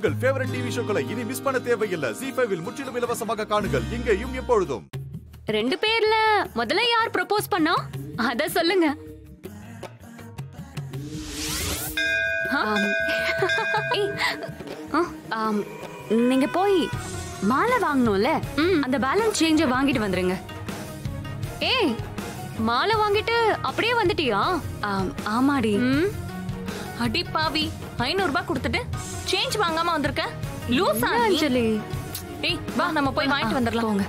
உங்கள் favourite TV ஷோக்களை இனி miss பண்ண தேவையில்லை. ஜீ5 இல் முற்றிலும் இலவசமாக காணுங்கள். இங்கேயும் எப்பொழுதும். ரெண்டு பேர்ல முதல்ல யார் ப்ரொபோஸ் பண்ணா அத சொல்லுங்க. நீங்க போய் மாலை வாங்கணும்ல, அந்த பேலன்ஸ் சேஞ்ச வாங்கிட்டு வந்துருங்க. ஏய், மாலை வாங்கிட்டு அப்படியே வந்துட்டியா? ஆமாடி. அடி பாவி, 500 ரூபாய் கொடுத்துட்டு சேஞ்ச் வாங்காம வந்திருக்க. லூசா அஞ்சலி. ஏய் வா, நம்ம போய் வாங்கிட்டு வந்துடலாம். போங்க.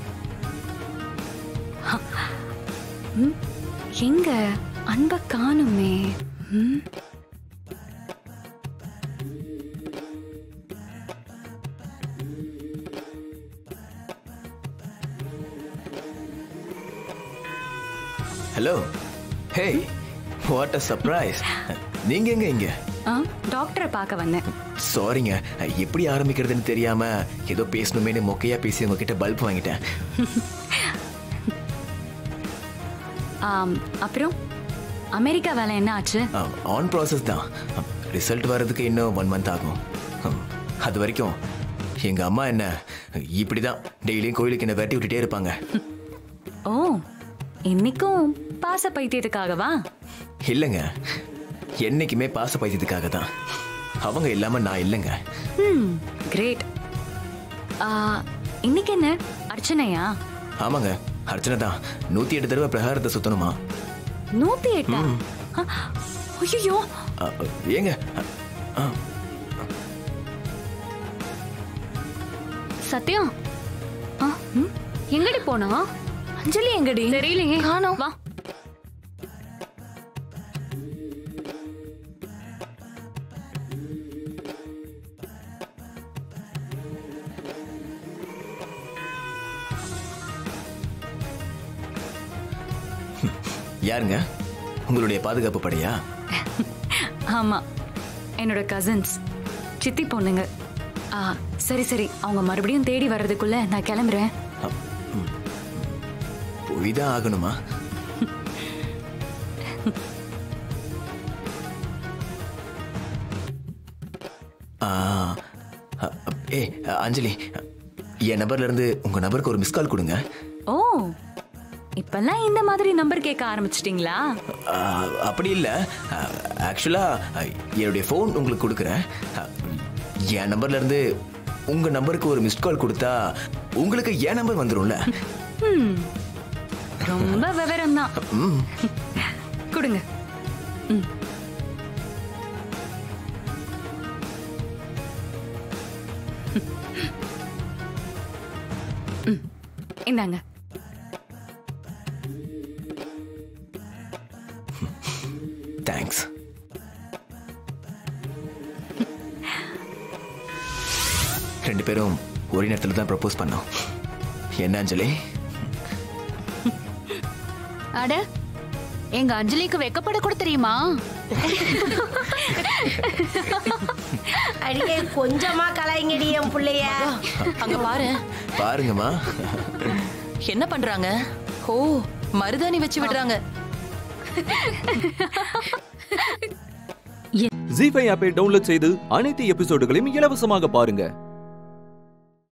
எங்க அன்ப காணுமே? Hello. Hey, what a surprise. நீங்க எங்க இங்க? டாக்டரை பார்க்க வந்தேன். சாரிங்க, எப்படி ஆரம்பிக்கிறதுன்னு தெரியாம ஏதோ பேசணுமேனு மொக்கையா பேசி உங்ககிட்ட பல்ப் வாங்கிட்டேன். அப்புறம் அமெரிக்கா வேலை என்ன ஆச்சு? ஆன் ப்ராசஸ் தான். ரிசல்ட் வர்றதுக்கு இன்னும் 1 month ஆகும். அது வரைக்கும் எங்க அம்மா என்ன இப்படிதான் டெய்லியும் கோயிலுக்கு என்ன வெட்டி விட்டுட்டே இருப்பாங்க. ஓ, இன்னைக்கும் பாச பைத்தியத்துக்காகவா? இல்லைங்க, என்னைக்குமே பாச பைத்தியத்துக்காக தான். அவங்க இல்லாம நான் இல்லைங்க. கிரேட். இன்னைக்கு என்ன அர்ச்சனையா? ஆமாங்க, அர்ச்சனை தான். 108 தடவை பிரகாரத்தை சுத்தணுமா? 108? ஐயோ. ஏங்க, சத்யம், எங்கடி போனா? அஞ்சலி எங்கடி? தெரியலையே. காணோம். வா. யாருங்க? உங்களுடைய பாதுகாப்பு படையா? ஆமா, என்னோட கசின்ஸ், சித்தி பொண்ணுங்க. சரி சரி, அவங்க மறுபடியும் தேடி வர்றதுக்குள்ள நான் கிளம்புறேன். போய்தான் ஆகணுமா? ஏ அஞ்சலி, என் நம்பர்ல இருந்து உங்க நம்பருக்கு ஒரு மிஸ் கால் கொடுங்க. ஓ, இப்பெல்லாம் இந்த மாதிரி நம்பர் கேட்க ஆரம்பிச்சிட்டீங்களா? அப்படி இல்ல, ஆக்சுவலா என்னுடைய போன் உங்களுக்கு கொடுக்குறேன். என் நம்பர்ல இருந்து உங்க நம்பருக்கு ஒரு மிஸ் கால் கொடுத்தா உங்களுக்கு என் நம்பர் வந்துரும்ல. ரொம்ப விவரம் தான். கொடுங்க. இந்தாங்க. தேங்க்ஸ். ரெண்டு பேரும் ஒரே நேரத்தில் தான் ப்ரப்போஸ் பண்ணோம். என்ன அஞ்சலி? அட, எங்க அஞ்சலிக்கு வெக்கப்பட கூட தெரியுமா? அடியே கொஞ்சமா கலாய்ங்கடி என் புள்ளைய. அங்க பாரு. பாருங்கம்மா. என்ன பண்றாங்க? ஓ, மருதாணி வச்சு விடுறாங்க. ஜீ5 ஆப்பை டவுன்லோட் செய்து அனைத்து எபிசோடுகளையும் இலவசமாக பாருங்க.